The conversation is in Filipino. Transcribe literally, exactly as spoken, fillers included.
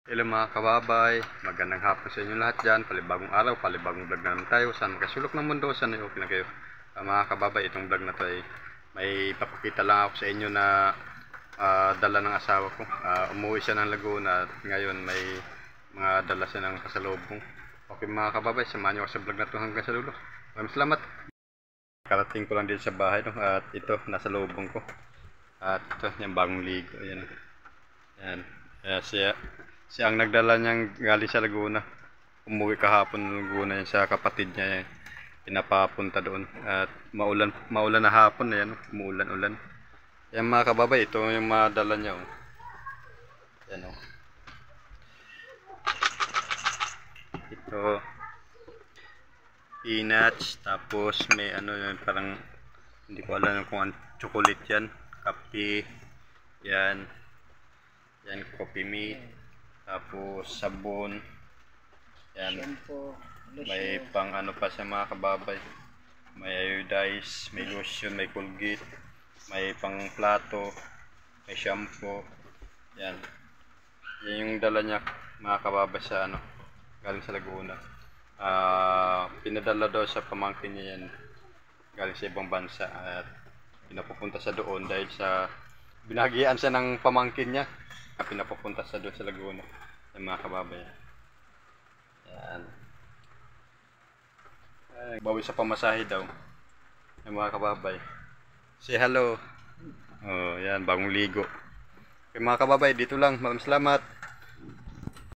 Hello mga kababay, magandang hapon sa inyo lahat dyan. Palibagong araw, palibagong vlog na naman tayo. Saan makasulok ng mundo, saan ay okay na kayo. Uh, mga kababay, itong vlog na to ay may papakita lang ako sa inyo na uh, dala ng asawa ko. Uh, umuwi siya ng Laguna at ngayon may mga dala siya ng kasalubong. Okay mga kababay, samahan nyo ako sa vlog na to hanggang sa dulo. Maraming salamat. Karating ko lang din sa bahay no? At ito, nasa lubong ko. At ito, yung bagong ligo. Ayan. Ayan. Ayan siya. Siya ang nagdala niyang galing sa Laguna. Umuwi kahapon ng Laguna yan sa kapatid niya. Yan. Pinapapunta doon. At maulan, maulan na hapon na yan. Umuulan-ulan. Yan mga kababay, ito yung madala niya. Oh. Yan o. Oh. Ito. Peanuts. Tapos may ano yun, parang hindi ko alam kung ano, chocolate yan. Kape. Yan. Yan, coffee meat. Tapos sabon. Yan. May pang ano pa sa mga kababay. May iodize, may lotion, may Colgate, may pang plato, may shampoo. Yan. Yan yung dala niya mga kababay sa ano, galing sa Laguna. Uh, pinadala daw sa pamangkin niya yan galing sa ibang bansa at pinapupunta sa doon dahil sa binahagian siya ng pamangkin niya. Pinapupunta sa doon sa Laguna ng mga kababay. Yan. Ay, bawi sa pamasahe daw ng mga kababay. Say hello. Oh, yan, bagong ligo. Okay mga kababay, dito lang. Maraming salamat.